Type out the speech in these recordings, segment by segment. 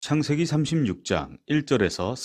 창세기 36장 1절에서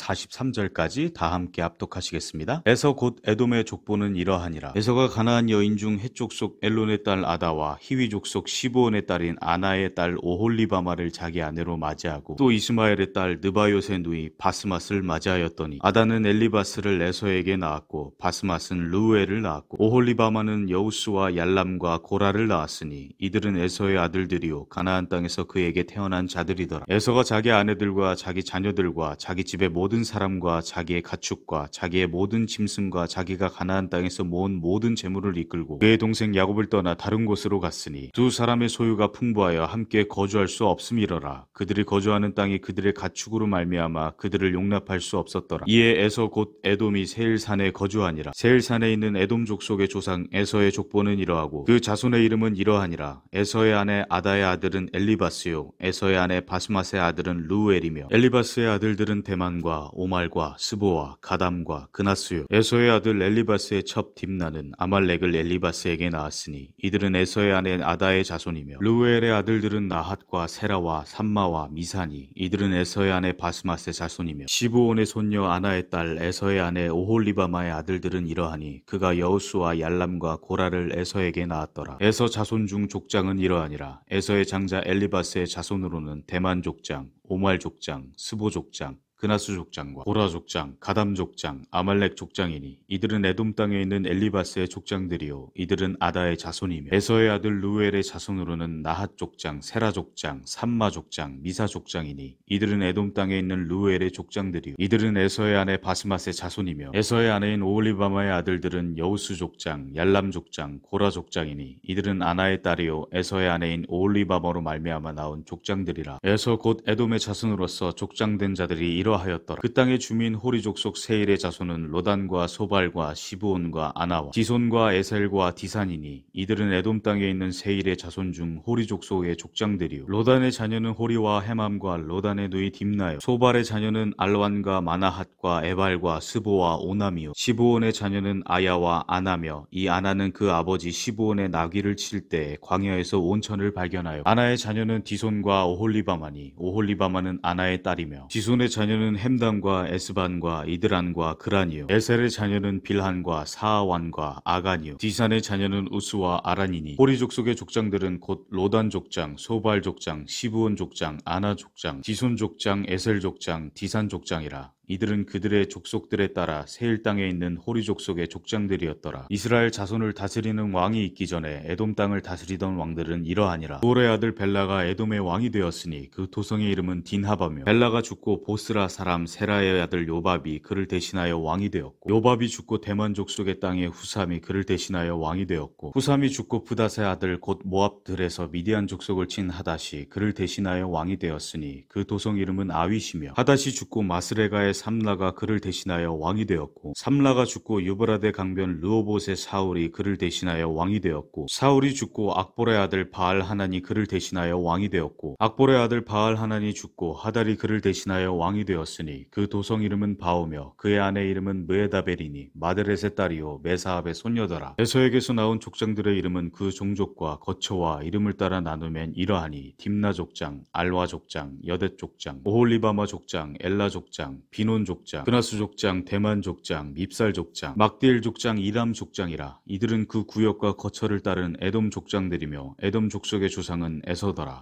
43절까지 다 함께 합독하시겠습니다. 에서 곧 에돔의 족보는 이러하니라. 에서가 가나안 여인 중 헷 족속 엘론의 딸 아다와 히위 족속 시브온의 딸인 아나의 딸 오홀리바마를 자기 아내로 맞이하고 또 이스마엘의 딸 느바요의 누이 바스맛을 맞이하였더니 아다는 엘리바스를 에서에게 낳았고 바스맛은 르우엘을 낳았고 오홀리바마는 여우스와 얄람과 고라를 낳았으니 이들은 에서의 아들들이요 가나안 땅에서 그에게 태어난 자들이더라. 에서가 자기 아내들과 자기 자녀들과 자기 집의 모든 사람과 자기의 가축과 자기의 모든 짐승과 자기가 가나안 땅에서 모은 모든 재물을 이끌고 그의 동생 야곱을 떠나 다른 곳으로 갔으니 두 사람의 소유가 풍부하여 함께 거주할 수 없음이러라. 그들이 거주하는 땅이 그들의 가축으로 말미암아 그들을 용납할 수 없었더라. 이에 에서 곧 에돔이 세일산에 거주하니라. 세일산에 있는 에돔 족속의 조상 에서의 족보는 이러하고 그 자손의 이름은 이러하니라. 에서의 아내 아다의 아들은 엘리바스요 에서의 아내 바스맛의 아들은 르우엘이며 엘리바스의 아들들은 데만과 오말과 스보와 가담과 그나스요 에서의 아들 엘리바스의 첩 딥나는 아말렉을 엘리바스에게 낳았으니 이들은 에서의 아내 아다의 자손이며 르우엘의 아들들은 나핫과 세라와 삼마와 미사니 이들은 에서의 아내 바스맛의 자손이며 시브온의 손녀 아나의 딸 에서의 아내 오홀리바마의 아들들은 이러하니 그가 여우스와 얄람과 고라를 에서에게 낳았더라. 에서 자손 중 족장은 이러하니라. 에서의 장자 엘리바스의 자손으로는 데만 족장, 오말 족장, 스보 족장, 그나스 족장과 고라 족장, 가담 족장, 아말렉 족장이니 이들은 에돔 땅에 있는 엘리바스의 족장들이요 이들은 아다의 자손이며 에서의 아들 르우엘의 자손으로는 나핫 족장, 세라 족장, 삼마 족장, 미사 족장이니 이들은 에돔 땅에 있는 르우엘의 족장들이요 이들은 에서의 아내 바스맛의 자손이며 에서의 아내인 오홀리바마의 아들들은 여우스 족장, 얄람 족장, 고라 족장이니 이들은 아나의 딸이요 에서의 아내인 오홀리바마로 말미암아 나온 족장들이라. 에서 곧 에돔의 자손으로서 족장된 자들이 이러하였더라. 그 땅의 주민 호리 족속 세일의 자손은 로단과 소발과 시브온과 아나와 디손과 에셀과 디산이니 이들은 에돔 땅에 있는 세일의 자손 중 호리 족속의 족장들이요 로단의 자녀는 호리와 헤맘과 로단의 누이 딥나요 소발의 자녀는 알완과 마나핫과 에발과 스보와 오남이요 시브온의 자녀는 아야와 아나며 이 아나는 그 아버지 시브온의 나귀를 칠 때 광야에서 온천을 발견하여 아나의 자녀는 디손과 오홀리바마니 오홀리바마는 아나의 딸이며 디손의 자녀는 햄단과 에스반과 이드란과 그란이요 에셀의 자녀는 빌한과 사아완과 아간이요 디산의 자녀는 우스와 아란이니 호리 족속의 족장들은 곧 로단 족장, 소발 족장, 시브온 족장, 아나 족장, 디손 족장, 에셀 족장, 디산 족장이라. 이들은 그들의 족속들에 따라 세일 땅에 있는 호리 족속의 족장들이었더라. 이스라엘 자손을 다스리는 왕이 있기 전에 에돔 땅을 다스리던 왕들은 이러하니라. 돌의 아들 벨라가 에돔의 왕이 되었으니 그 도성의 이름은 딘하바며 벨라가 죽고 보스라 사람 세라의 아들 요밥이 그를 대신하여 왕이 되었고 요밥이 죽고 대만 족속의 땅에 후삼이 그를 대신하여 왕이 되었고 후삼이 죽고 부닷의 아들 곧 모압들에서 미디안 족속을 친 하닷이 그를 대신하여 왕이 되었으니 그 도성 이름은 아윗이며 하닷이 죽고 마스레가의 삼라가 그를 대신하여 왕이 되었고 삼라가 죽고 유브라데 강변 르호봇의 사울이 그를 대신하여 왕이 되었고 사울이 죽고 악볼의 아들 바알 하난이 그를 대신하여 왕이 되었고 악볼의 아들 바알 하난이 죽고 하달이 그를 대신하여 왕이 되었으니 그 도성 이름은 바오며 그의 아내 이름은 느에다벨이니 마드렛의 딸이요 메사압의 손녀더라. 에서에게서 나온 족장들의 이름은 그 종족과 거처와 이름을 따라 나누면 이러하니 딥나 족장, 알와 족장, 여댓 족장, 오홀리바마 족장, 엘라 족장, 비논 족장, 그나스 족장, 대만 족장, 밉살 족장, 막디엘 족장, 이람 족장이라. 이들은 그 구역과 거처를 따른 에돔 족장들이며 에돔 족속의 조상은 에서더라.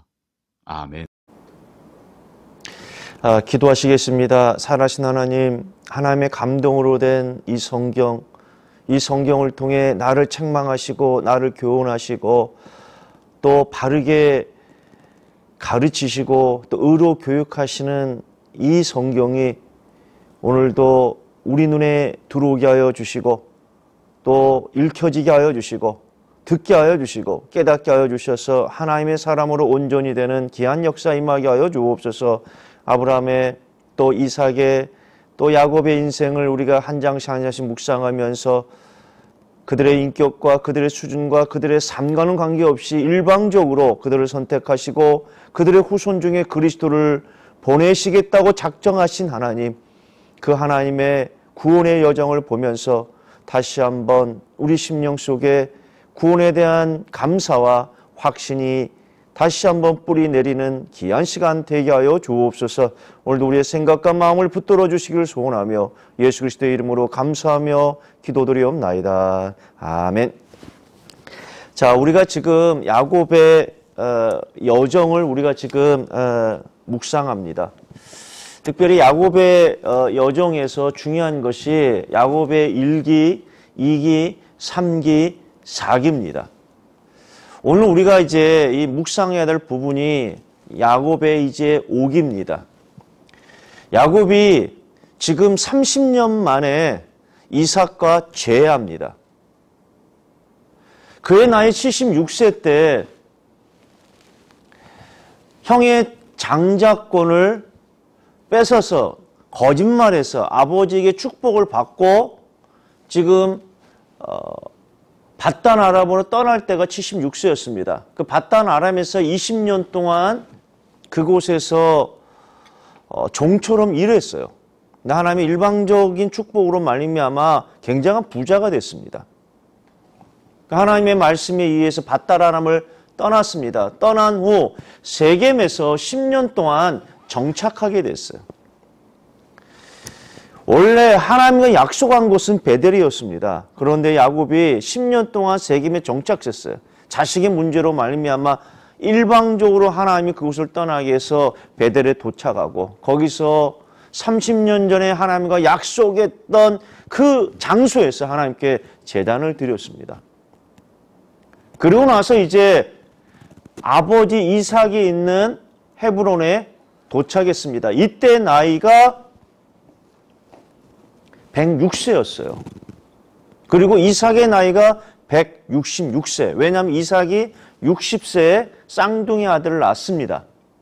아멘. 기도하시겠습니다. 살아신 하나님, 하나님의 감동으로 된 이 성경을 통해 나를 책망하시고 나를 교훈하시고 또 바르게 가르치시고 또 의로 교육하시는 이 성경이 오늘도 우리 눈에 들어오게 하여 주시고 또 읽혀지게 하여 주시고 듣게 하여 주시고 깨닫게 하여 주셔서 하나님의 사람으로 온전히 되는 귀한 역사 임하게 하여 주옵소서. 아브라함의 또 이삭의 또 야곱의 인생을 우리가 한 장씩 한 장씩 묵상하면서 그들의 인격과 그들의 수준과 그들의 삶과는 관계없이 일방적으로 그들을 선택하시고 그들의 후손 중에 그리스도를 보내시겠다고 작정하신 하나님, 그 하나님의 구원의 여정을 보면서 다시 한번 우리 심령 속에 구원에 대한 감사와 확신이 다시 한번 뿌리 내리는 귀한 시간 되게 하여 주옵소서. 오늘도 우리의 생각과 마음을 붙들어 주시기를 소원하며 예수 그리스도의 이름으로 감사하며 기도드리옵나이다. 아멘. 자, 우리가 지금 야곱의 여정을 우리가 지금 묵상합니다. 특별히 야곱의 여정에서 중요한 것이 야곱의 1기, 2기, 3기, 4기입니다. 오늘 우리가 이제 이 묵상해야 될 부분이 야곱의 이제 5기입니다. 야곱이 지금 30년 만에 이삭과 재회합니다. 그의 나이 76세 때 형의 장자권을 뺏어서 거짓말해서 아버지에게 축복을 받고 지금 밧단 아람으로 떠날 때가 76세였습니다. 그 밧단 아람에서 20년 동안 그곳에서 종처럼 일했어요. 하나님의 일방적인 축복으로 말미암아 굉장한 부자가 됐습니다. 하나님의 말씀에 의해서 밧단 아람을 떠났습니다. 떠난 후 세겜에서 10년 동안 정착하게 됐어요. 원래 하나님과 약속한 곳은 베델이었습니다. 그런데 야곱이 10년 동안 세겜에 정착했어요. 자식의 문제로 말미암아 일방적으로 하나님이 그곳을 떠나게 해서 베델에 도착하고 거기서 30년 전에 하나님과 약속했던 그 장소에서 하나님께 제단을 드렸습니다. 그리고 나서 이제 아버지 이삭이 있는 헤브론에 도착했습니다. 이때 나이가 106세였어요. 그리고 이삭의 나이가 166세. 왜냐하면 이삭이 60세에 쌍둥이 아들을 낳습니다.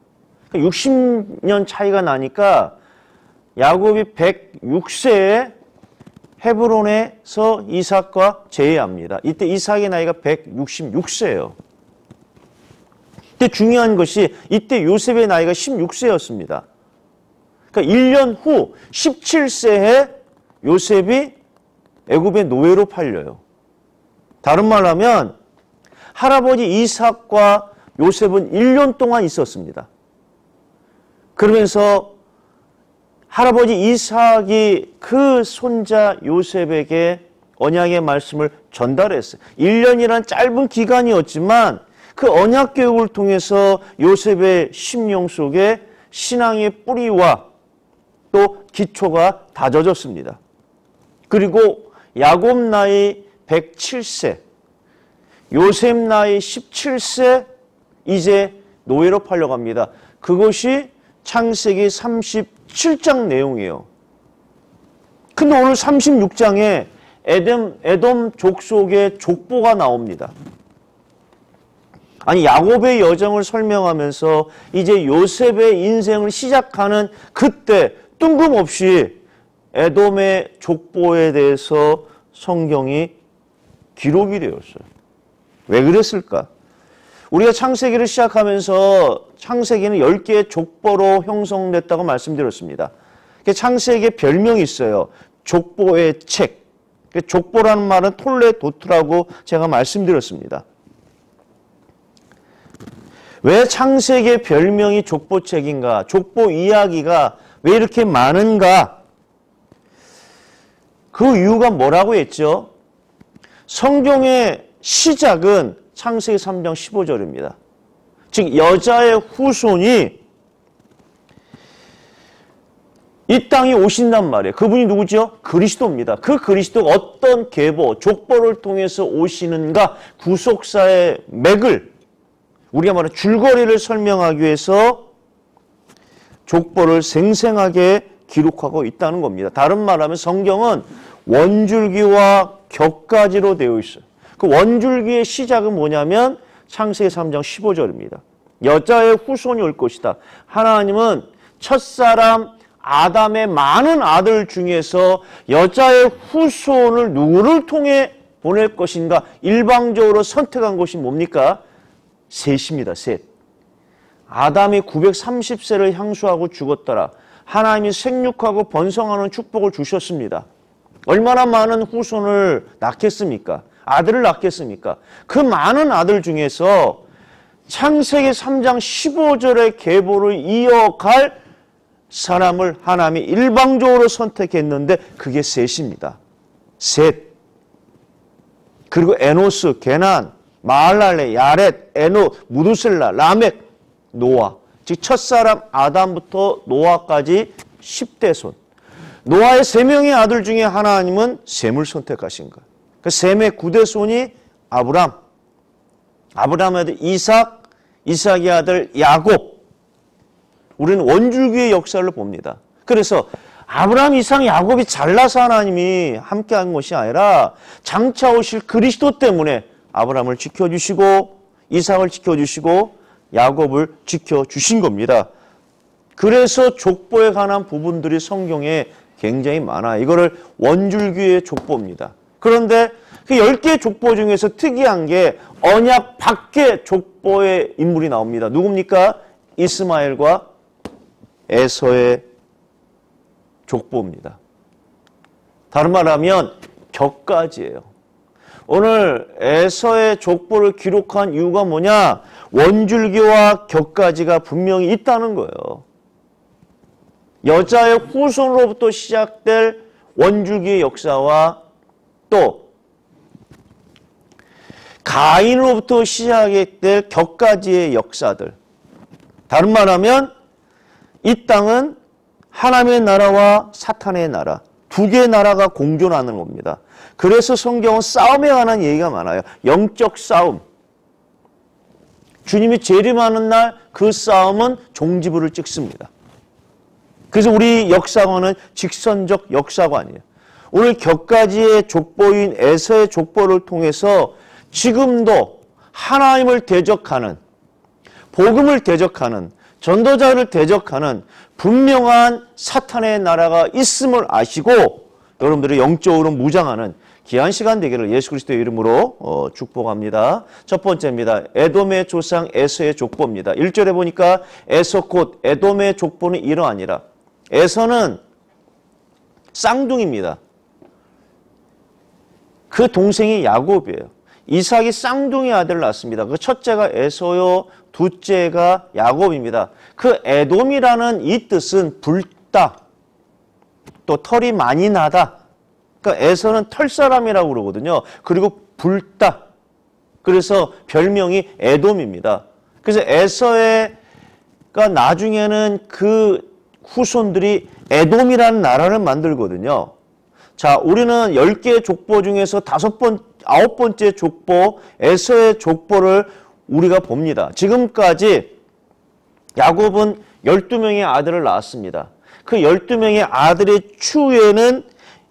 60년 차이가 나니까 야곱이 106세에 헤브론에서 이삭과 재회합니다. 이때 이삭의 나이가 166세예요. 이때 중요한 것이 이때 요셉의 나이가 16세였습니다. 그러니까 1년 후 17세에 요셉이 애굽의 노예로 팔려요. 다른 말로 하면 할아버지 이삭과 요셉은 1년 동안 있었습니다. 그러면서 할아버지 이삭이 그 손자 요셉에게 언약의 말씀을 전달했어요. 1년이란 짧은 기간이었지만 그 언약 교육을 통해서 요셉의 심령 속에 신앙의 뿌리와 또 기초가 다져졌습니다. 그리고 야곱 나이 107세, 요셉 나이 17세 이제 노예로 팔려갑니다. 그것이 창세기 37장 내용이에요. 근데 오늘 36장에 에돔 족속의 족보가 나옵니다. 아니 야곱의 여정을 설명하면서 이제 요셉의 인생을 시작하는 그때 뜬금없이 에돔의 족보에 대해서 성경이 기록이 되었어요. 왜 그랬을까? 우리가 창세기를 시작하면서 창세기는 10개의 족보로 형성됐다고 말씀드렸습니다. 창세기에 별명이 있어요. 족보의 책. 족보라는 말은 톨레도트라고 제가 말씀드렸습니다. 왜 창세기의 별명이 족보책인가? 족보 이야기가 왜 이렇게 많은가? 그 이유가 뭐라고 했죠? 성경의 시작은 창세기 3장 15절입니다. 즉 여자의 후손이 이 땅에 오신단 말이에요. 그분이 누구죠? 그리스도입니다. 그 그리스도가 어떤 계보, 족보를 통해서 오시는가? 구속사의 맥을 우리가 말하는 줄거리를 설명하기 위해서 족보를 생생하게 기록하고 있다는 겁니다. 다른 말하면 성경은 원줄기와 격가지로 되어 있어요. 그 원줄기의 시작은 뭐냐면 창세기 3장 15절입니다. 여자의 후손이 올 것이다. 하나님은 첫사람 아담의 많은 아들 중에서 여자의 후손을 누구를 통해 보낼 것인가? 일방적으로 선택한 것이 뭡니까? 셋입니다. 셋. 아담이 930세를 향수하고 죽었더라. 하나님이 생육하고 번성하는 축복을 주셨습니다. 얼마나 많은 후손을 낳겠습니까? 아들을 낳겠습니까? 그 많은 아들 중에서 창세기 3장 15절의 계보를 이어갈 사람을 하나님이 일방적으로 선택했는데 그게 셋입니다. 셋. 그리고 에노스, 게난, 마할랄레, 야렛, 에노, 무두셀라, 라멕, 노아. 즉 첫사람 아담부터 노아까지 10대손. 노아의 3명의 아들 중에 하나님은 셈을 선택하신 거예요. 그 셈의 9대손이 아브람, 아브람의 아들 이삭, 이삭의 아들 야곱. 우리는 원줄기의 역사를 봅니다. 그래서 아브람, 이삭, 야곱이 잘나서 하나님이 함께한 것이 아니라 장차 오실 그리스도 때문에 아브람을 지켜주시고 이삭을 지켜주시고 야곱을 지켜주신 겁니다. 그래서 족보에 관한 부분들이 성경에 굉장히 많아요. 이거를 원줄기의 족보입니다. 그런데 그 10개의 족보 중에서 특이한 게 언약 밖의 족보의 인물이 나옵니다. 누굽니까? 이스마엘과 에서의 족보입니다. 다른 말하면 격가지예요. 오늘 에서의 족보를 기록한 이유가 뭐냐? 원줄기와 격가지가 분명히 있다는 거예요. 여자의 후손으로부터 시작될 원줄기의 역사와 또 가인으로부터 시작될 격가지의 역사들. 다른 말하면 이 땅은 하나님의 나라와 사탄의 나라, 두 개의 나라가 공존하는 겁니다. 그래서 성경은 싸움에 관한 얘기가 많아요. 영적 싸움. 주님이 재림하는 날 그 싸움은 종지부를 찍습니다. 그래서 우리 역사관은 직선적 역사관이에요. 오늘 격가지의 족보인 에서의 족보를 통해서 지금도 하나님을 대적하는, 복음을 대적하는, 전도자를 대적하는 분명한 사탄의 나라가 있음을 아시고 여러분들이 영적으로 무장하는 귀한 시간 되기를 예수 그리스도의 이름으로 축복합니다. 첫 번째입니다. 에돔의 조상 에서의 족보입니다. 1절에 보니까 에서 곧 에돔의 족보는 이러하니라. 에서는 쌍둥이입니다. 그 동생이 야곱이에요. 이삭이 쌍둥이 아들을 낳습니다. 그 첫째가 에서요, 둘째가 야곱입니다. 그 에돔이라는 이 뜻은 붉다, 또 털이 많이 나다. 그러니까 에서는 털사람이라고 그러거든요. 그리고 붉다. 그래서 별명이 에돔입니다. 그래서 에서가 나중에는 그 후손들이 에돔이라는 나라를 만들거든요. 자, 우리는 10개의 족보 중에서 9번째 족보, 에서의 족보를 우리가 봅니다. 지금까지 야곱은 12명의 아들을 낳았습니다. 그 12명의 아들의 추후에는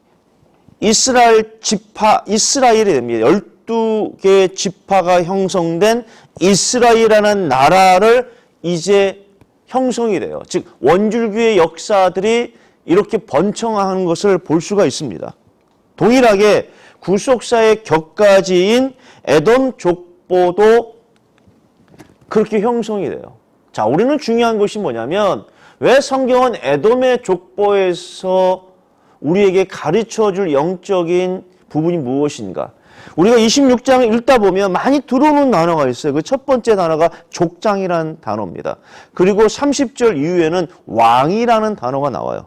이스라엘이 됩니다. 12개의 지파가 형성된 이스라엘이라는 나라를 이제 형성이 돼요. 즉 원줄기의 역사들이 이렇게 번창하는 것을 볼 수가 있습니다. 동일하게 구속사의 격가지인 에돔 족보도 그렇게 형성이 돼요. 자, 우리는 중요한 것이 뭐냐면 왜 성경은 에돔의 족보에서 우리에게 가르쳐줄 영적인 부분이 무엇인가? 우리가 26장을 읽다 보면 많이 들어오는 단어가 있어요. 그 첫 번째 단어가 족장이라는 단어입니다. 그리고 30절 이후에는 왕이라는 단어가 나와요.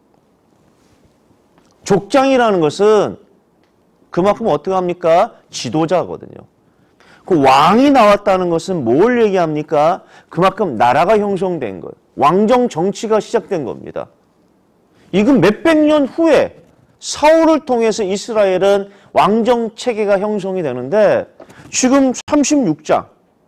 족장이라는 것은 그만큼 어떻게 합니까? 지도자거든요. 그 왕이 나왔다는 것은 뭘 얘기합니까? 그만큼 나라가 형성된 거예요. 왕정 정치가 시작된 겁니다. 이건 몇백 년 후에 사울을 통해서 이스라엘은 왕정 체계가 형성이 되는데 지금 36장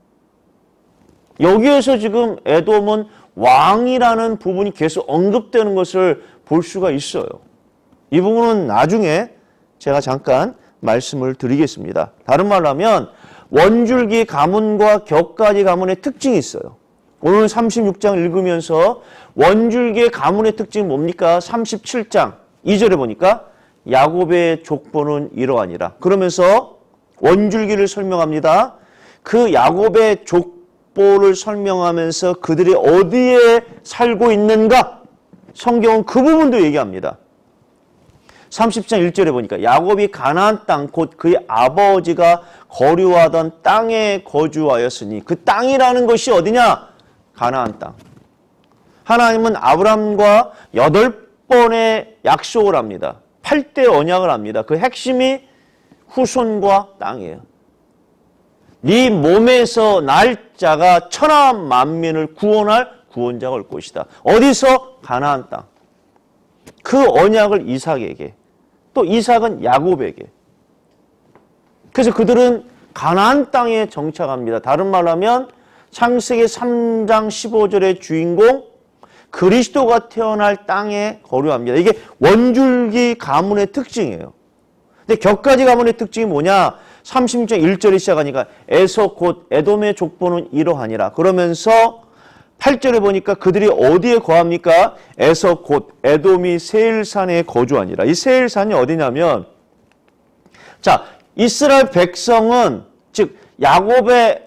여기에서 지금 에돔은 왕이라는 부분이 계속 언급되는 것을 볼 수가 있어요. 이 부분은 나중에 제가 잠깐 말씀을 드리겠습니다. 다른 말로 하면 원줄기 가문과 격가지 가문의 특징이 있어요. 오늘 36장 읽으면서 원줄기의 가문의 특징이 뭡니까? 37장 2절에 보니까 야곱의 족보는 이러하니라. 그러면서 원줄기를 설명합니다. 그 야곱의 족보를 설명하면서 그들이 어디에 살고 있는가? 성경은 그 부분도 얘기합니다. 30장 1절에 보니까 야곱이 가나안 땅 곧 그의 아버지가 거류하던 땅에 거주하였으니 그 땅이라는 것이 어디냐? 가나안 땅. 하나님은 아브라함과 8번의 약속을 합니다. 8대 언약을 합니다. 그 핵심이 후손과 땅이에요. 네 몸에서 날 자가 천하 만민을 구원할 구원자가 올 것이다. 어디서? 가나안 땅. 그 언약을 이삭에게, 또 이삭은 야곱에게. 그래서 그들은 가나안 땅에 정착합니다. 다른 말로 하면 창세기 3장 15절의 주인공 그리스도가 태어날 땅에 거류합니다. 이게 원줄기 가문의 특징이에요. 근데 격가지 가문의 특징이 뭐냐? 30장 1절에 시작하니까 에서 곧 에돔의 족보는 이러하니라. 그러면서 8절에 보니까 그들이 어디에 거합니까? 에서 곧 에돔이 세일산에 거주하니라. 이 세일산이 어디냐면, 자, 이스라엘 백성은 즉 야곱의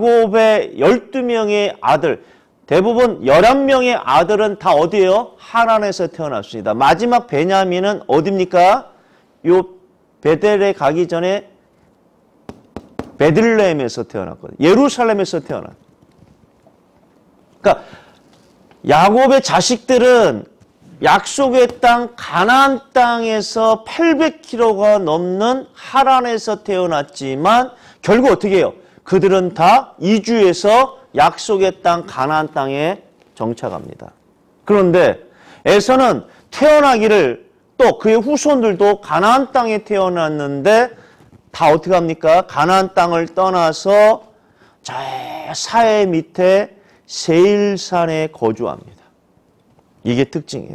12명의 아들, 대부분 11명의 아들은 다 어디예요? 하란에서 태어났습니다. 마지막 베냐민은 어디입니까? 요 베델에 가기 전에 베들레헴에서 태어났거든요. 예루살렘에서 태어났어요. 그러니까 야곱의 자식들은 약속의 땅 가나안 땅에서 800km가 넘는 하란에서 태어났지만 결국 어떻게 해요? 그들은 다 이주해서 약속의 땅 가나안 땅에 정착합니다. 그런데 에서는 태어나기를, 또 그의 후손들도 가나안 땅에 태어났는데 다 어떻게 합니까? 가나안 땅을 떠나서 저 사해 밑에 세일산에 거주합니다. 이게 특징이에요.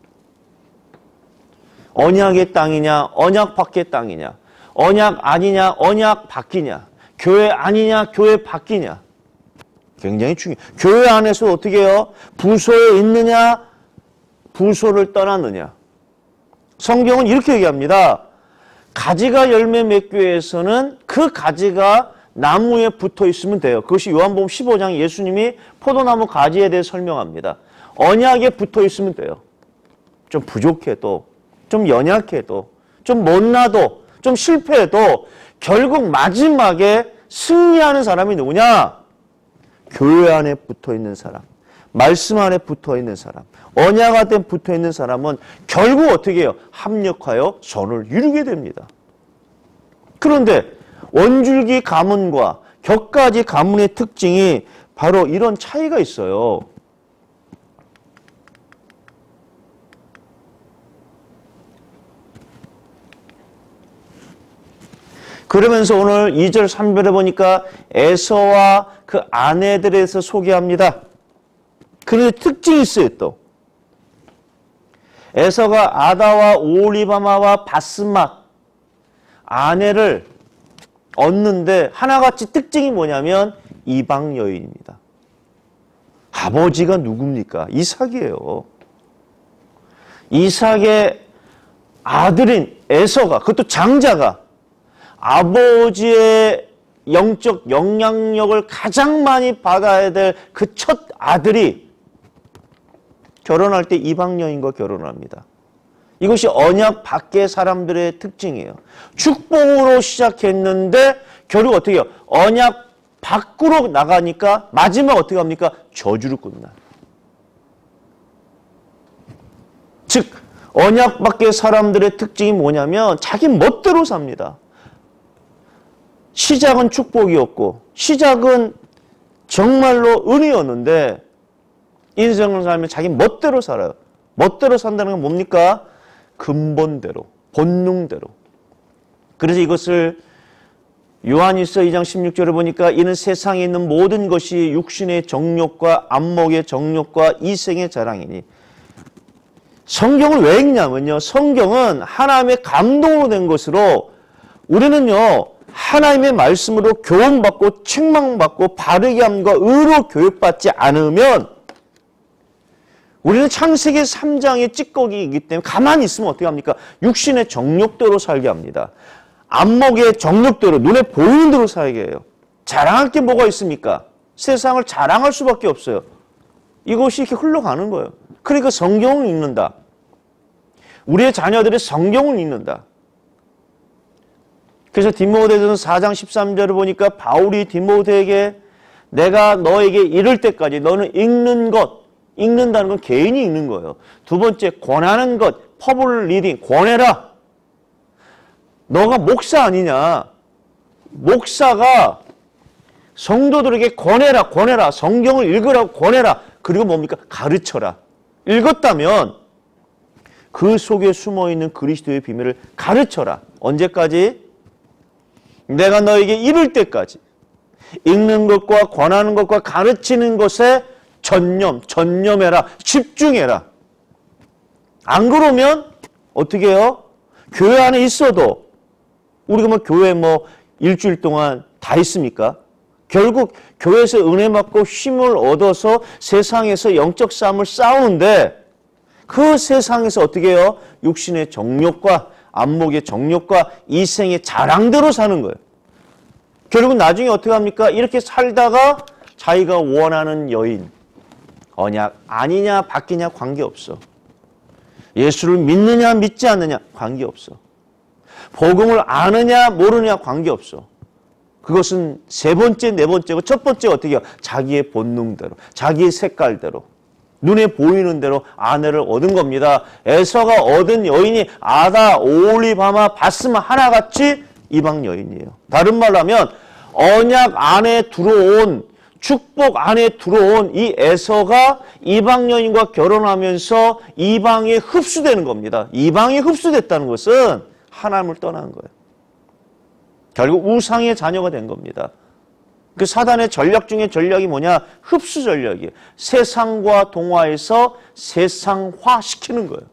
언약의 땅이냐, 언약 밖의 땅이냐, 언약 아니냐, 언약 밖이냐, 교회 아니냐, 교회 밖이냐. 굉장히 중요해요. 교회 안에서 어떻게 해요? 부소에 있느냐, 부소를 떠났느냐. 성경은 이렇게 얘기합니다. 가지가 열매 맺기 위해서는 그 가지가 나무에 붙어 있으면 돼요. 그것이 요한복음 15장 예수님이 포도나무 가지에 대해 설명합니다. 언약에 붙어 있으면 돼요. 좀 부족해도, 좀 연약해도, 좀 못나도, 좀 실패해도 결국 마지막에 승리하는 사람이 누구냐? 교회 안에 붙어 있는 사람, 말씀 안에 붙어 있는 사람, 언약 안에 붙어 있는 사람은 결국 어떻게 해요? 합력하여 선을 이루게 됩니다. 그런데 원줄기 가문과 격가지 가문의 특징이 바로 이런 차이가 있어요. 그러면서 오늘 2절 3절에 보니까 에서와 그 아내들에 대해서 소개합니다. 그런데 특징이 있어요 또. 에서가 아다와 오홀리바마와 바스맛 아내를 얻는데 하나같이 특징이 뭐냐면 이방 여인입니다. 아버지가 누굽니까? 이삭이에요. 이삭의 아들인 에서가, 그것도 장자가 아버지의 영적 영향력을 가장 많이 받아야 될 그 첫 아들이 결혼할 때 이방 여인과 결혼을 합니다. 이것이 언약 밖의 사람들의 특징이에요. 축복으로 시작했는데 결국 어떻게 해요? 언약 밖으로 나가니까 마지막 어떻게 합니까? 저주로 끝나요. 즉 언약 밖의 사람들의 특징이 뭐냐면 자기 멋대로 삽니다. 시작은 축복이었고 시작은 정말로 은혜였는데 인생을 살면 자기 멋대로 살아요. 멋대로 산다는 건 뭡니까? 근본대로, 본능대로. 그래서 이것을 요한일서 2장 16절에 보니까 이는 세상에 있는 모든 것이 육신의 정욕과 안목의 정욕과 이생의 자랑이니. 성경을 왜 읽냐면요. 성경은 하나님의 감동으로 된 것으로 우리는요. 하나님의 말씀으로 교훈받고 책망받고 바르게 함과 의로 교육받지 않으면 우리는 창세기 3장의 찌꺼기이기 때문에 가만히 있으면 어떻게 합니까? 육신의 정욕대로 살게 합니다. 안목의 정욕대로 눈에 보이는 대로 살게 해요. 자랑할 게 뭐가 있습니까? 세상을 자랑할 수밖에 없어요. 이것이 이렇게 흘러가는 거예요. 그러니까 성경을 읽는다. 우리의 자녀들이 성경을 읽는다. 그래서 디모데전서 4장 13절을 보니까 바울이 디모데에게 내가 너에게 이를 때까지 너는 읽는 것, 읽는다는 건 개인이 읽는 거예요. 두 번째, 권하는 것, 퍼블 리딩, 권해라. 너가 목사 아니냐. 목사가 성도들에게 권해라, 권해라. 성경을 읽으라고 권해라. 그리고 뭡니까? 가르쳐라. 읽었다면 그 속에 숨어있는 그리스도의 비밀을 가르쳐라. 언제까지? 내가 너에게 이를 때까지. 읽는 것과 권하는 것과 가르치는 것에 전념해라. 집중해라. 안 그러면 어떻게 해요? 교회 안에 있어도 우리가 뭐 교회 일주일 동안 다 있습니까? 결국 교회에서 은혜 받고 힘을 얻어서 세상에서 영적 싸움을 싸우는데 그 세상에서 어떻게 해요? 육신의 정욕과 안목의 정욕과 이생의 자랑대로 사는 거예요. 결국 나중에 어떻게 합니까? 이렇게 살다가 자기가 원하는 여인, 언약 아니냐 바뀌냐 관계없어. 예수를 믿느냐 믿지 않느냐 관계없어. 복음을 아느냐 모르느냐 관계없어. 그것은 세 번째, 네 번째고 첫 번째 어떻게 해요? 자기의 본능대로, 자기의 색깔대로, 눈에 보이는 대로 아내를 얻은 겁니다. 에서가 얻은 여인이 아다, 오홀리바마, 바스마 하나같이 이방 여인이에요. 다른 말로 하면 언약 안에 들어온, 축복 안에 들어온 이 에서가 이방 여인과 결혼하면서 이방에 흡수되는 겁니다. 이방에 흡수됐다는 것은 하나님을 떠난 거예요. 결국 우상의 자녀가 된 겁니다. 그 사단의 전략 중에 전략이 뭐냐? 흡수 전략이에요. 세상과 동화에서 세상화시키는 거예요.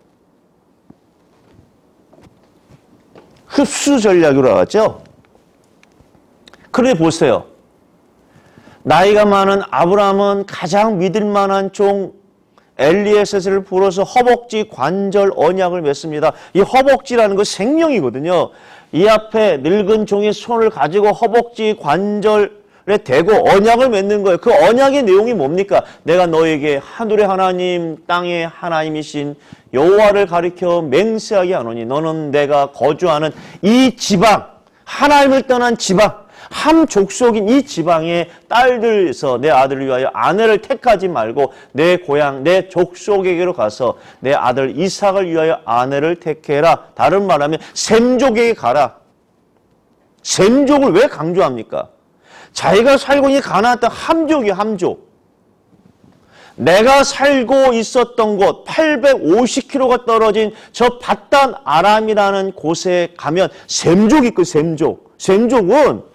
흡수 전략이라고 하죠. 그래 보세요. 나이가 많은 아브라함은 가장 믿을 만한 종 엘리에셋을 불어서 허벅지 관절 언약을 맺습니다. 이 허벅지라는 건 생명이거든요. 이 앞에 늙은 종의 손을 가지고 허벅지 관절에 대고 언약을 맺는 거예요. 그 언약의 내용이 뭡니까? 내가 너에게 하늘의 하나님, 땅의 하나님이신 여호와를 가리켜 맹세하게 하노니 너는 내가 거주하는 이 지방, 하나님을 떠난 지방, 한 족속인 이 지방의 딸들에서 내 아들을 위하여 아내를 택하지 말고 내 고향, 내 족속에게로 가서 내 아들 이삭을 위하여 아내를 택해라. 다른 말하면 셈족에게 가라. 셈족을 왜 강조합니까? 자기가 살고 있는 가나안 땅 함족이에요. 함족. 내가 살고 있었던 곳 850km가 떨어진 저 밧단 아람이라는 곳에 가면 셈족이 있고 셈족. 셈족은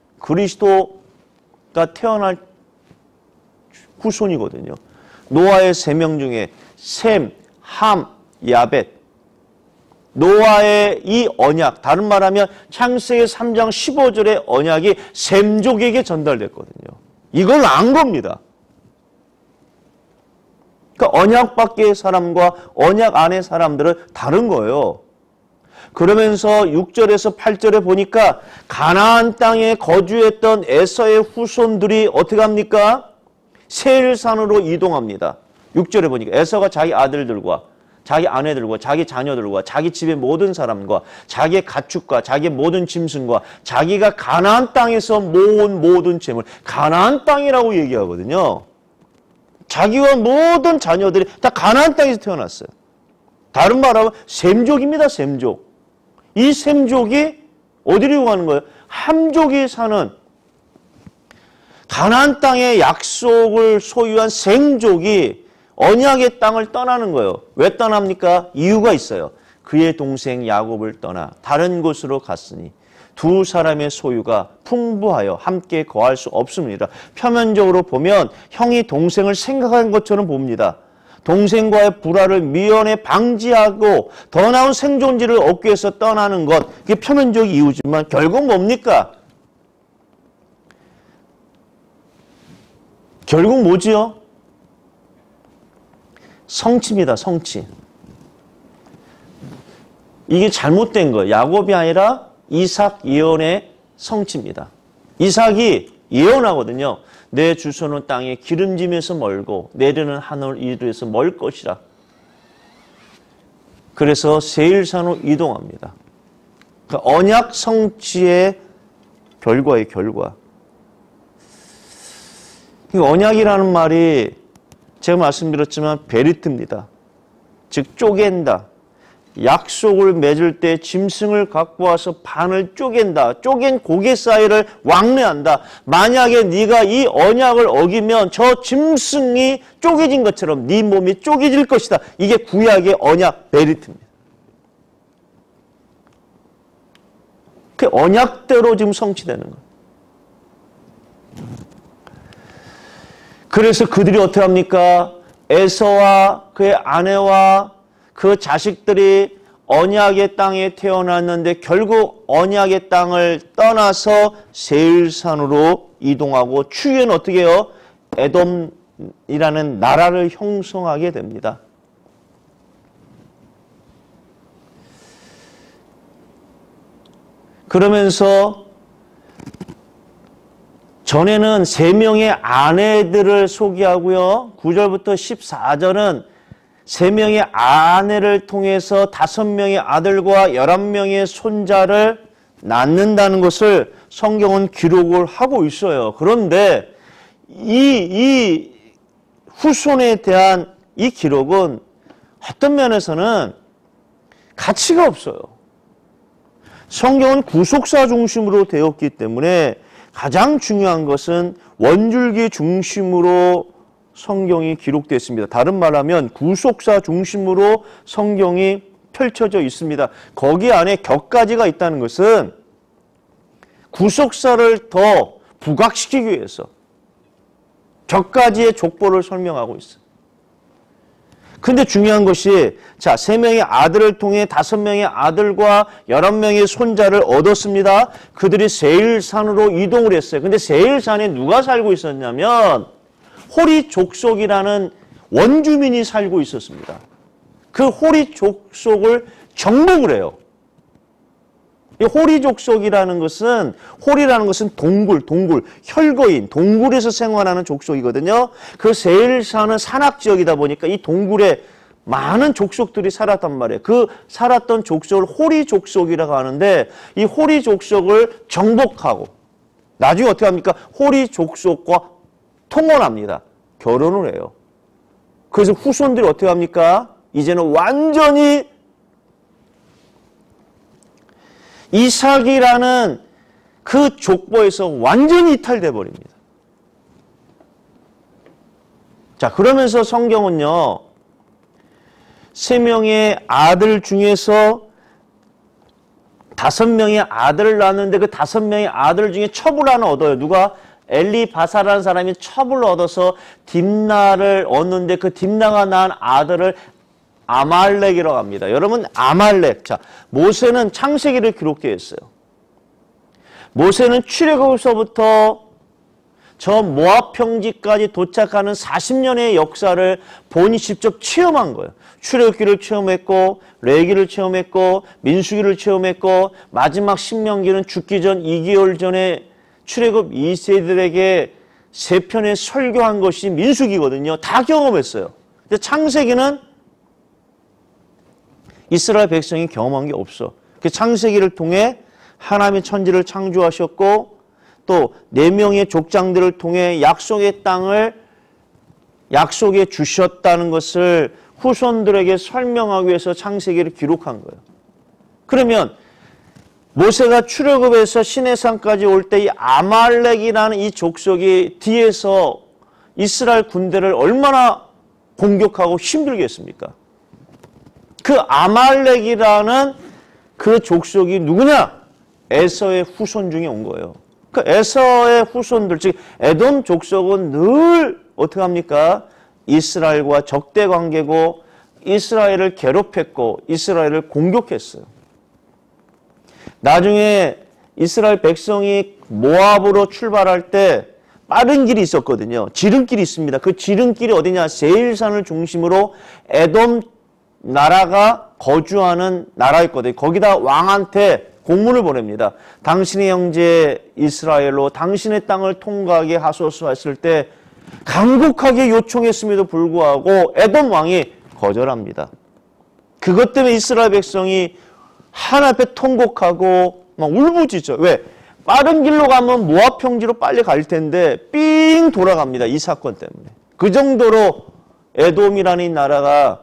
그리스도가 태어날 후손이거든요. 노아의 세 명 중에 셈, 함, 야벳. 노아의 이 언약, 다른 말하면 창세기 3장 15절의 언약이 셈족에게 전달됐거든요. 이걸 안 겁니다. 그러니까 언약 밖의 사람과 언약 안의 사람들은 다른 거예요. 그러면서 6절에서 8절에 보니까 가나안 땅에 거주했던 에서의 후손들이 어떻게 합니까? 세일산으로 이동합니다. 6절에 보니까 에서가 자기 아들들과 자기 아내들과 자기 자녀들과 자기 집의 모든 사람과 자기의 가축과 자기의 모든 짐승과 자기가 가나안 땅에서 모은 모든 재물, 가나안 땅이라고 얘기하거든요. 자기와 모든 자녀들이 다 가나안 땅에서 태어났어요. 다른 말하면 셈족입니다. 셈족. 이 셈족이 어디로 가는 거예요? 함족이 사는 가나안 땅의 약속을 소유한 셈족이 언약의 땅을 떠나는 거예요. 왜 떠납니까? 이유가 있어요. 그의 동생 야곱을 떠나 다른 곳으로 갔으니 두 사람의 소유가 풍부하여 함께 거할 수 없습니다. 표면적으로 보면 형이 동생을 생각한 것처럼 봅니다. 동생과의 불화를 미연에 방지하고 더 나은 생존지를 얻기 위해서 떠나는 것, 그게 표면적 이유지만 결국 뭡니까? 결국 뭐지요? 성취입니다. 성취. 이게 잘못된 거예요. 야곱이 아니라 이삭 예언의 성취입니다. 이삭이 예언하거든요. 내 주소는 땅에 기름짐에서 멀고 내리는 하늘 이르에서 멀 것이라. 그래서 세일산으로 이동합니다. 그 언약 성취의 결과의 결과. 이 언약이라는 말이 제가 말씀드렸지만 베리트입니다. 즉 쪼갠다. 약속을 맺을 때 짐승을 갖고 와서 반을 쪼갠다. 쪼갠 고개 사이를 왕래한다. 만약에 네가 이 언약을 어기면 저 짐승이 쪼개진 것처럼 네 몸이 쪼개질 것이다. 이게 구약의 언약 베리트입니다. 그 언약대로 지금 성취되는 거예요. 그래서 그들이 어떻게 합니까? 에서와 그의 아내와 그 자식들이 언약의 땅에 태어났는데 결국 언약의 땅을 떠나서 세일산으로 이동하고 추후에는 어떻게 해요? 에돔이라는 나라를 형성하게 됩니다. 그러면서 전에는 3명의 아내들을 소개하고요. 9절부터 14절은 3명의 아내를 통해서 5명의 아들과 11명의 손자를 낳는다는 것을 성경은 기록을 하고 있어요. 그런데 이 후손에 대한 이 기록은 어떤 면에서는 가치가 없어요. 성경은 구속사 중심으로 되었기 때문에 가장 중요한 것은 원줄기 중심으로 성경이 기록됐습니다. 다른 말하면 구속사 중심으로 성경이 펼쳐져 있습니다. 거기 안에 격가지가 있다는 것은 구속사를 더 부각시키기 위해서 격가지의 족보를 설명하고 있어요. 근데 중요한 것이 자, 3명의 아들을 통해 5명의 아들과 11명의 손자를 얻었습니다. 그들이 세일산으로 이동을 했어요. 근데 세일산에 누가 살고 있었냐면 호리 족속이라는 원주민이 살고 있었습니다. 그 호리 족속을 정복을 해요. 이 호리 족속이라는 것은 호리라는 것은 동굴, 혈거인, 동굴에서 생활하는 족속이거든요. 그 세일산은 산악지역이다 보니까 이 동굴에 많은 족속들이 살았단 말이에요. 그 살았던 족속을 호리 족속이라고 하는데 이 호리 족속을 정복하고 나중에 어떻게 합니까? 호리 족속과 통혼합니다. 결혼을 해요. 그래서 후손들이 어떻게 합니까? 이제는 완전히 이삭이라는 그 족보에서 완전히 이탈돼 버립니다. 자, 그러면서 성경은요, 3명의 아들 중에서 5명의 아들을 낳았는데 그 5명의 아들 중에 첩을 하나 얻어요. 누가? 엘리바사라는 사람이 첩을 얻어서 딥나를 얻는데 그 딥나가 낳은 아들을 아말렉이라고 합니다. 여러분, 아말렉. 자, 모세는 창세기를 기록되어 있어요. 모세는 출애굽에서부터 저 모압 평지까지 도착하는 40년의 역사를 본인이 직접 체험한 거예요. 출애굽기를 체험했고, 레위기를 체험했고, 민수기를 체험했고, 마지막 신명기는 죽기 전 2개월 전에 출애굽 2세들에게 3편의 설교한 것이 민수기거든요. 다 경험했어요. 근데 창세기는 이스라엘 백성이 경험한 게 없어. 그 창세기를 통해 하나님의 천지를 창조하셨고 또 4명의 족장들을 통해 약속의 땅을 약속해 주셨다는 것을 후손들에게 설명하기 위해서 창세기를 기록한 거예요. 그러면 모세가 출애굽에서 시내산까지 올 때 이 아말렉이라는 이 족속이 뒤에서 이스라엘 군대를 얼마나 공격하고 힘들게 했습니까? 그 아말렉이라는 그 족속이 누구냐? 에서의 후손 중에 온 거예요. 그 에서의 후손들, 즉 에돔 족속은 늘 어떻게 합니까? 이스라엘과 적대 관계고 이스라엘을 괴롭혔고 이스라엘을 공격했어요. 나중에 이스라엘 백성이 모압으로 출발할 때 빠른 길이 있었거든요. 지름길이 있습니다. 그 지름길이 어디냐? 세일산을 중심으로 에돔 나라가 거주하는 나라였거든요. 거기다 왕한테 공문을 보냅니다. 당신의 형제 이스라엘로 당신의 땅을 통과하게 하소서 했을 때 간곡하게 요청했음에도 불구하고 에돔 왕이 거절합니다. 그것 때문에 이스라엘 백성이 하나님 앞에 통곡하고 막 울부짖죠. 왜? 빠른 길로 가면 모압 평지로 빨리 갈 텐데 삥 돌아갑니다. 이 사건 때문에. 그 정도로 에돔이라는 이 나라가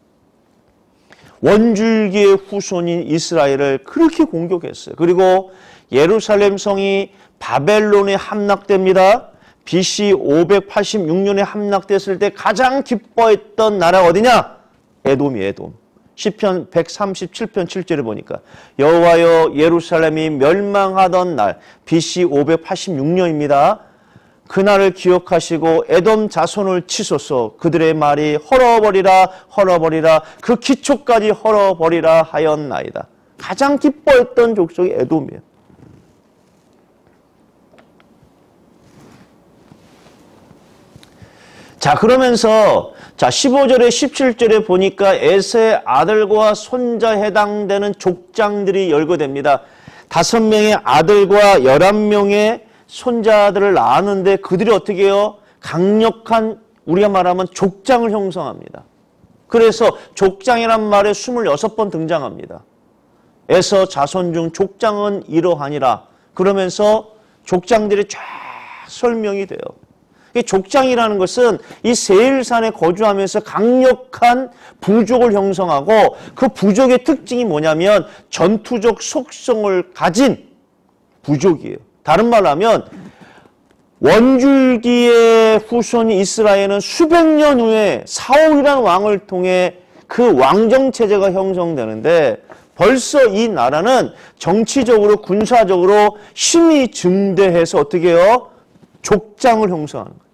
원줄기의 후손인 이스라엘을 그렇게 공격했어요. 그리고 예루살렘 성이 바벨론에 함락됩니다. BC 586년에 함락됐을 때 가장 기뻐했던 나라가 어디냐? 에돔이에요. 에돔. 시편 137편 7절에 보니까 여호와여 예루살렘이 멸망하던 날 BC 586년입니다. 그날을 기억하시고 에돔 자손을 치소서. 그들의 말이 헐어버리라 헐어버리라 그 기초까지 헐어버리라 하였나이다. 가장 기뻐했던 족속이 에돔이에요. 자, 그러면서 자 15절에 17절에 보니까 에서의 아들과 손자 해당되는 족장들이 열거됩니다. 5명의 아들과 11명의 손자들을 낳았는데 그들이 어떻게 해요? 강력한 우리가 말하면 족장을 형성합니다. 그래서 족장이란 말에 26번 등장합니다. 에서 자손 중 족장은 이러하니라. 그러면서 족장들이 쫙 설명이 돼요. 족장이라는 것은 이 세일산에 거주하면서 강력한 부족을 형성하고 그 부족의 특징이 뭐냐면 전투적 속성을 가진 부족이에요. 다른 말로 하면 원줄기의 후손이 이스라엘은 수백 년 후에 사울이라는 왕을 통해 그 왕정체제가 형성되는데 벌써 이 나라는 정치적으로 군사적으로 힘이 증대해서 어떻게 해요? 족장을 형성하는 거예요.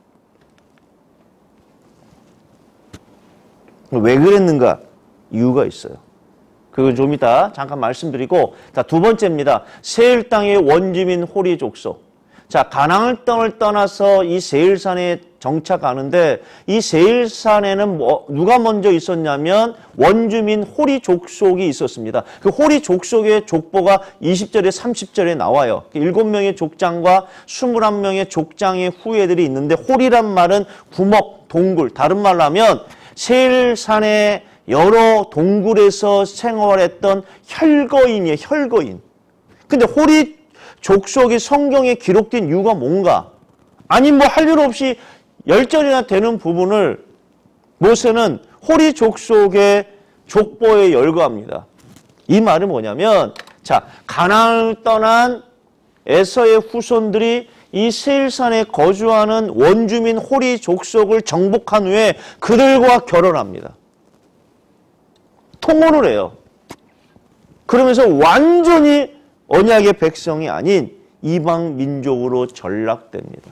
왜 그랬는가? 이유가 있어요. 그건 좀 이따 잠깐 말씀드리고, 자, 두 번째입니다. 세일 땅의 원주민 호리 족속. 자, 가나안 땅을 떠나서 이 세일산에 정착하는데 이 세일산에는 누가 먼저 있었냐면 원주민 호리 족속이 있었습니다. 그 호리 족속의 족보가 20절에 30절에 나와요. 7명의 족장과 21명의 족장의 후예들이 있는데 호리란 말은 구먹, 동굴. 다른 말로 하면 세일산의 여러 동굴에서 생활했던 혈거인이에요. 혈거인. 근데 호리 족속이 성경에 기록된 이유가 뭔가? 아니 뭐 할 일 없이 10절이나 되는 부분을 모세는 호리 족속의 족보에 열거합니다. 이 말은 뭐냐면 자, 가나안을 떠난 에서의 후손들이 이 세일산에 거주하는 원주민 호리 족속을 정복한 후에 그들과 결혼합니다. 통혼을 해요. 그러면서 완전히 언약의 백성이 아닌 이방 민족으로 전락됩니다.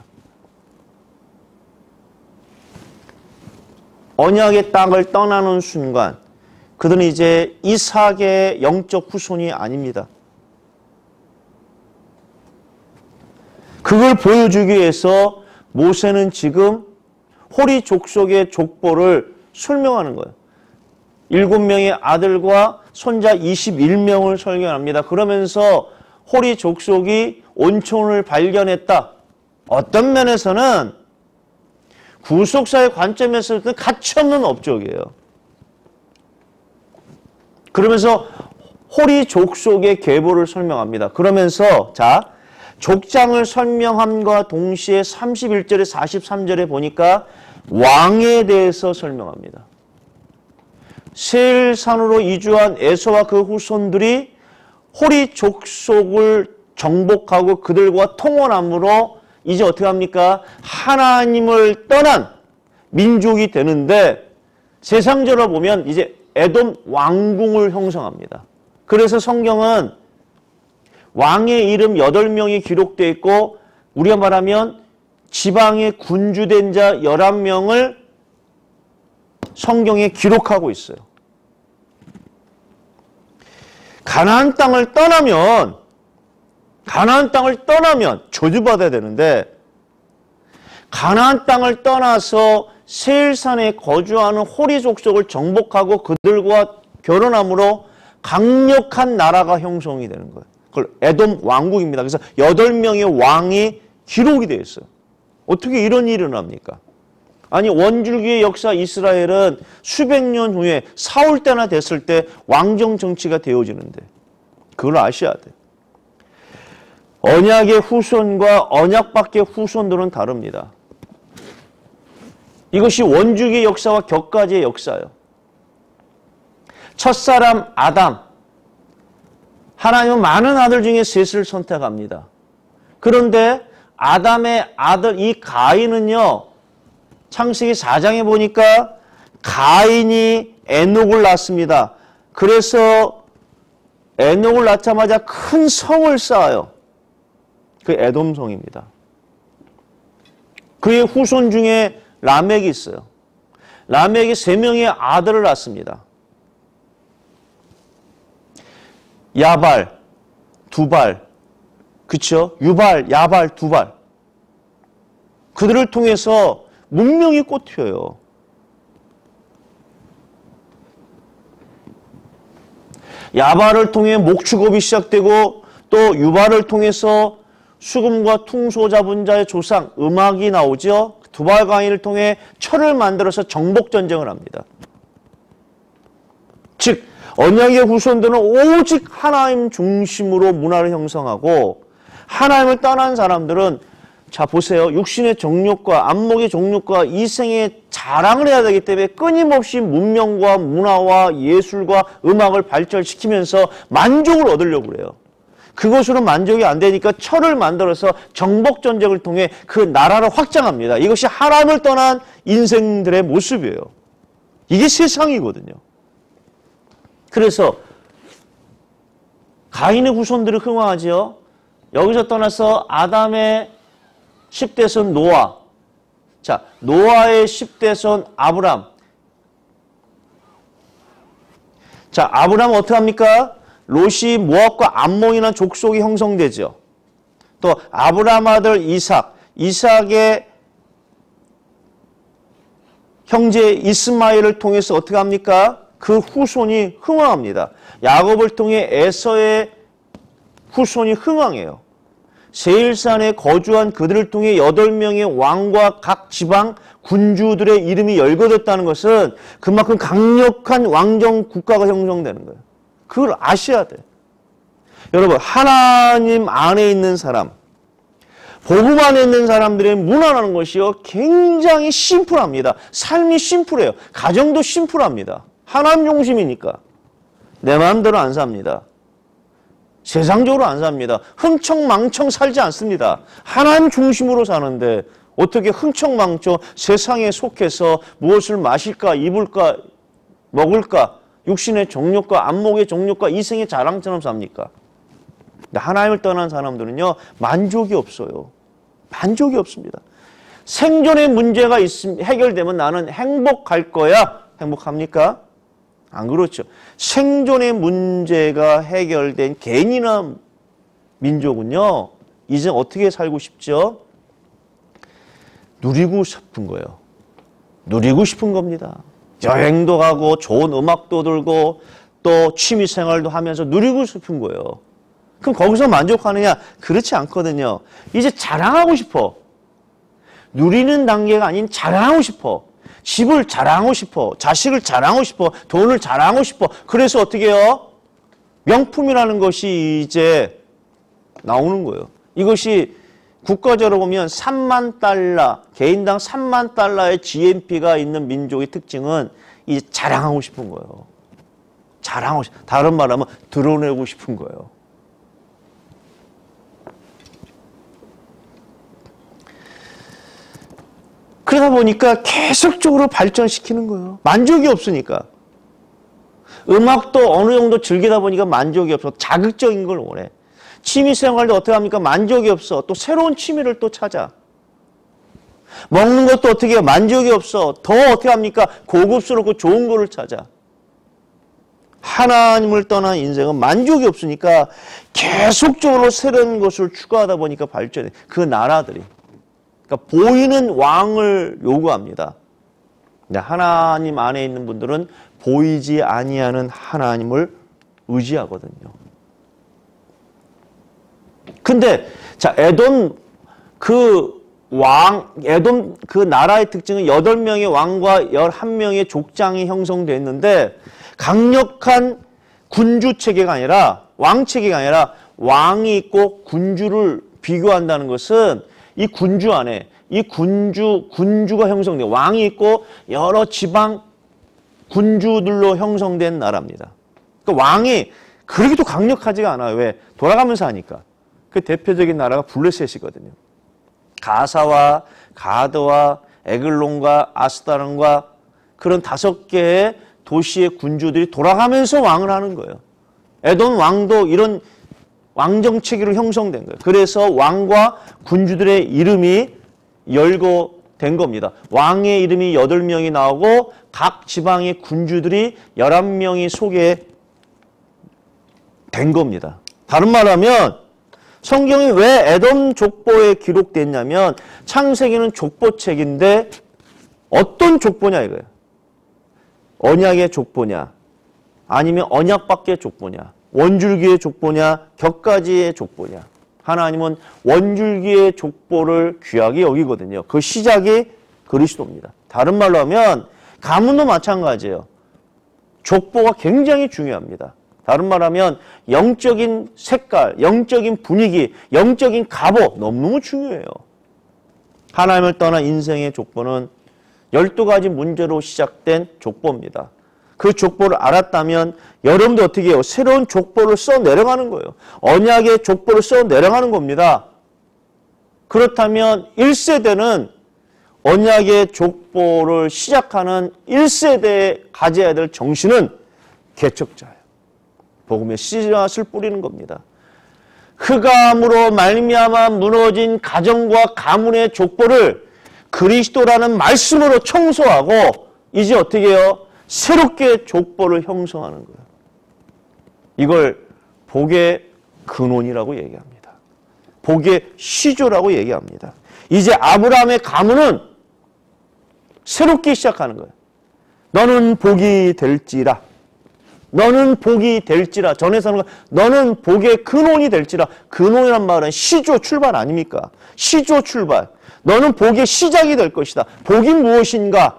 언약의 땅을 떠나는 순간 그들은 이제 이삭의 영적 후손이 아닙니다. 그걸 보여주기 위해서 모세는 지금 호리 족속의 족보를 설명하는 거예요. 7명의 아들과 손자 21명을 설명합니다. 그러면서 호리 족속이 온천을 발견했다. 어떤 면에서는 구속사의 관점에서는 가치없는 업적이에요. 그러면서 호리 족속의 계보를 설명합니다. 그러면서 자, 족장을 설명함과 동시에 31절에 43절에 보니까 왕에 대해서 설명합니다. 세일산으로 이주한 에서와 그 후손들이 호리 족속을 정복하고 그들과 통혼함으로 이제 어떻게 합니까? 하나님을 떠난 민족이 되는데 세상적으로 보면 이제 에돔 왕궁을 형성합니다. 그래서 성경은 왕의 이름 8명이 기록되어 있고 우리가 말하면 지방에 군주된 자 11명을 성경에 기록하고 있어요. 가나안 땅을 떠나면 저주받아야 되는데 가나안 땅을 떠나서 세일산에 거주하는 호리 족속을 정복하고 그들과 결혼함으로 강력한 나라가 형성이 되는 거예요. 그걸 에돔 왕국입니다. 그래서 8명의 왕이 기록이 되어 있어요. 어떻게 이런 일이 일어납니까? 아니 원줄기의 역사 이스라엘은 수백 년 후에 사울 때나 됐을 때 왕정 정치가 되어지는데 그걸 아셔야 돼. 언약의 후손과 언약 밖의 후손들은 다릅니다. 이것이 원줄기의 역사와 격가지의 역사예요. 첫사람 아담, 하나님은 많은 아들 중에 셋을 선택합니다. 그런데 아담의 아들 이 가인은요, 창세기 4장에 보니까 가인이 에녹을 낳습니다. 그래서 에녹을 낳자마자 큰 성을 쌓아요. 그 에돔성입니다. 그의 후손 중에 라멕이 있어요. 라멕이 3명의 아들을 낳습니다. 야발, 두발, 그쵸? 유발, 야발, 두발. 그들을 통해서 문명이 꽃피어요. 야발을 통해 목축업이 시작되고 또 유발을 통해서 수금과 퉁소 잡은 자의 조상, 음악이 나오죠. 두발 가인을 통해 철을 만들어서 정복전쟁을 합니다. 즉 언약의 후손들은 오직 하나님 중심으로 문화를 형성하고 하나님을 떠난 사람들은 자 보세요. 육신의 정욕과 안목의 정욕과 이생의 자랑을 해야 되기 때문에 끊임없이 문명과 문화와 예술과 음악을 발전시키면서 만족을 얻으려고 그래요. 그것으로 만족이 안 되니까 철을 만들어서 정복전쟁을 통해 그 나라를 확장합니다. 이것이 하나님을 떠난 인생들의 모습이에요. 이게 세상이거든요. 그래서 가인의 후손들이 흥황하지요. 여기서 떠나서 아담의 10대손 노아. 자, 노아의 10대손 아브람. 자, 아브람은 어떻게 합니까? 롯이 모압과 암몬이라는 족속이 형성되죠. 또 아브람 아들 이삭, 이삭의 형제 이스마엘을 통해서 어떻게 합니까? 그 후손이 흥왕합니다. 야곱을 통해 에서의 후손이 흥왕해요. 세일산에 거주한 그들을 통해 8명의 왕과 각 지방 군주들의 이름이 열거됐다는 것은 그만큼 강력한 왕정 국가가 형성되는 거예요. 그걸 아셔야 돼. 여러분, 하나님 안에 있는 사람, 복음 안에 있는 사람들의 문화라는 것이요 굉장히 심플합니다. 삶이 심플해요. 가정도 심플합니다. 하나님 중심이니까 내 마음대로 안 삽니다. 세상적으로 안 삽니다. 흥청망청 살지 않습니다. 하나님 중심으로 사는데 어떻게 흥청망청 세상에 속해서 무엇을 마실까, 입을까, 먹을까, 육신의 정욕과 안목의 정욕과 이생의 자랑처럼 삽니까? 하나님을 떠난 사람들은요 만족이 없어요. 만족이 없습니다. 생존의 문제가 해결되면 나는 행복할 거야. 행복합니까? 안 그렇죠. 생존의 문제가 해결된 개인이나 민족은요 이제 어떻게 살고 싶죠? 누리고 싶은 거예요. 누리고 싶은 겁니다. 여행도 가고 좋은 음악도 들고 또 취미생활도 하면서 누리고 싶은 거예요. 그럼 거기서 만족하느냐? 그렇지 않거든요. 이제 자랑하고 싶어. 누리는 단계가 아닌 자랑하고 싶어. 집을 자랑하고 싶어. 자식을 자랑하고 싶어. 돈을 자랑하고 싶어. 그래서 어떻게 해요? 명품이라는 것이 이제 나오는 거예요. 이것이 국가적으로 보면 3만 달러, 개인당 3만 달러의 GNP가 있는 민족의 특징은 이제 자랑하고 싶은 거예요. 자랑하고 싶은, 다른 말하면 드러내고 싶은 거예요. 그러다 보니까 계속적으로 발전시키는 거예요. 만족이 없으니까. 음악도 어느 정도 즐기다 보니까 만족이 없어. 자극적인 걸 원해. 취미생활도 어떻게 합니까? 만족이 없어. 또 새로운 취미를 또 찾아. 먹는 것도 어떻게 해요? 만족이 없어. 더 어떻게 합니까? 고급스럽고 좋은 거를 찾아. 하나님을 떠난 인생은 만족이 없으니까 계속적으로 새로운 것을 추구하다 보니까 발전해. 그 나라들이. 그러니까 보이는 왕을 요구합니다. 근데 하나님 안에 있는 분들은 보이지 아니하는 하나님을 의지하거든요. 근데 자 에돔 그 에돔 그 나라의 특징은 8명의 왕과 11명의 족장이 형성됐는데 강력한 군주 체계가 아니라 왕 체계가 아니라 왕이 있고 군주를 비교한다는 것은 이 군주 안에 이 군주가 형성돼 왕이 있고 여러 지방 군주들로 형성된 나라입니다. 그러니까 왕이 그렇게도 강력하지가 않아요. 왜? 돌아가면서 하니까. 그 대표적인 나라가 블레셋이거든요. 가사와 가드와 에글론과 아스다론과 그런 5개의 도시의 군주들이 돌아가면서 왕을 하는 거예요. 에돔 왕도 이런 왕정체계로 형성된 거예요. 그래서 왕과 군주들의 이름이 열거된 겁니다. 왕의 이름이 8명이 나오고 각 지방의 군주들이 11명이 소개된 겁니다. 다른 말하면 성경이 왜 에돔 족보에 기록됐냐면 창세기는 족보책인데 어떤 족보냐 이거예요. 언약의 족보냐 아니면 언약 밖의 족보냐 원줄기의 족보냐 격가지의 족보냐. 하나님은 원줄기의 족보를 귀하게 여기거든요. 그 시작이 그리스도입니다. 다른 말로 하면 가문도 마찬가지예요. 족보가 굉장히 중요합니다. 다른 말하면 영적인 색깔, 영적인 분위기, 영적인 갑오 너무너무 중요해요. 하나님을 떠난 인생의 족보는 12가지 문제로 시작된 족보입니다. 그 족보를 알았다면 여러분도 어떻게 해요? 새로운 족보를 써 내려가는 거예요. 언약의 족보를 써 내려가는 겁니다. 그렇다면 1세대는 언약의 족보를 시작하는 1세대에 가져야 될 정신은 개척자예요. 복음의 씨앗을 뿌리는 겁니다. 흑암으로 말미암아 무너진 가정과 가문의 족보를 그리스도라는 말씀으로 청소하고 이제 어떻게 해요? 새롭게 족보를 형성하는 거예요. 이걸 복의 근원이라고 얘기합니다. 복의 시조라고 얘기합니다. 이제 아브라함의 가문은 새롭게 시작하는 거예요. 너는 복이 될지라. 너는 복이 될지라. 전에서는 너는 복의 근원이 될지라. 근원이란 말은 시조 출발 아닙니까? 시조 출발. 너는 복의 시작이 될 것이다. 복이 무엇인가?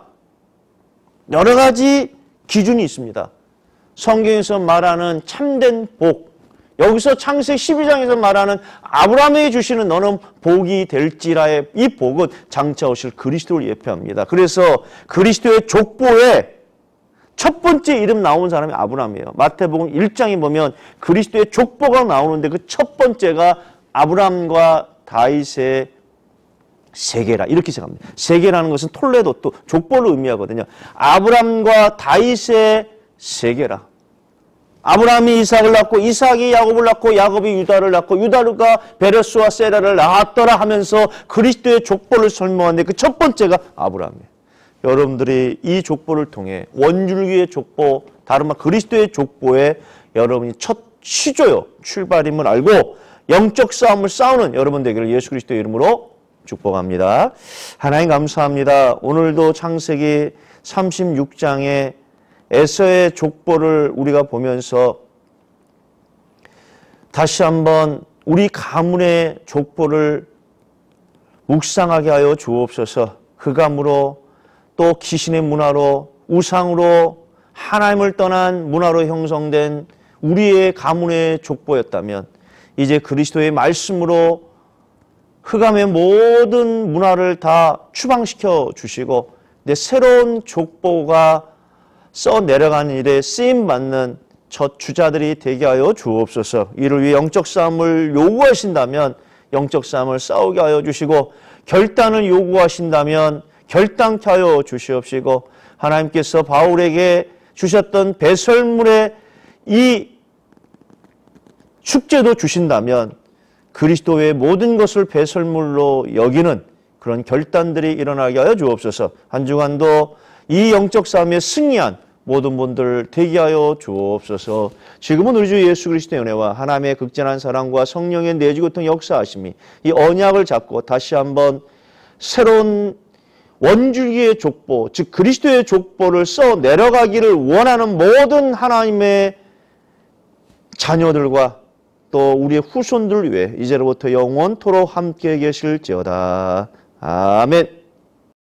여러 가지 기준이 있습니다. 성경에서 말하는 참된 복. 여기서 창세기 12장에서 말하는 아브라함에게 주시는 너는 복이 될지라의 이 복은 장차 오실 그리스도를 예표합니다. 그래서 그리스도의 족보에 첫 번째 이름 나온 사람이 아브라함이에요. 마태복음 1장에 보면 그리스도의 족보가 나오는데 그 첫 번째가 아브라함과 다윗의 세계라 이렇게 시작합니다. 세계라는 것은 톨레도 또 족보를 의미하거든요. 아브라함과 다윗의 세계라. 아브라함이 이삭을 낳고 이삭이 야곱을 낳고 야곱이 유다를 낳고 유다가 베레스와 세라를 낳았더라 하면서 그리스도의 족보를 설명하는데 그 첫 번째가 아브라함이에요. 여러분들이 이 족보를 통해 원줄기의 족보, 다른 말 그리스도의 족보에 여러분이 첫 시조요, 출발임을 알고 영적 싸움을 싸우는 여러분 되기를 예수 그리스도의 이름으로 축복합니다. 하나님 감사합니다. 오늘도 창세기 36장에 에서의 족보를 우리가 보면서 다시 한번 우리 가문의 족보를 묵상하게 하여 주옵소서. 흑암으로 또 귀신의 문화로 우상으로 하나님을 떠난 문화로 형성된 우리의 가문의 족보였다면 이제 그리스도의 말씀으로 흑암의 모든 문화를 다 추방시켜 주시고 내 새로운 족보가 써 내려가는 일에 쓰임받는 첫 주자들이 되게 하여 주옵소서. 이를 위해 영적 싸움을 요구하신다면 영적 싸움을 싸우게 하여 주시고 결단을 요구하신다면 결단케 하여 주시옵시고 하나님께서 바울에게 주셨던 배설물의 이 축제도 주신다면 그리스도의 모든 것을 배설물로 여기는 그런 결단들이 일어나게 하여 주옵소서. 한 주간도 이 영적 싸움에 승리한 모든 분들 되게 하여 주옵소서. 지금은 우리 주 예수 그리스도의 은혜와 하나님의 극진한 사랑과 성령의 내주고통 역사하심이 이 언약을 잡고 다시 한번 새로운 원줄기의 족보, 즉 그리스도의 족보를 써 내려가기를 원하는 모든 하나님의 자녀들과 또 우리의 후손들 위해 이제로부터 영원토록 함께 계실지어다. 아멘.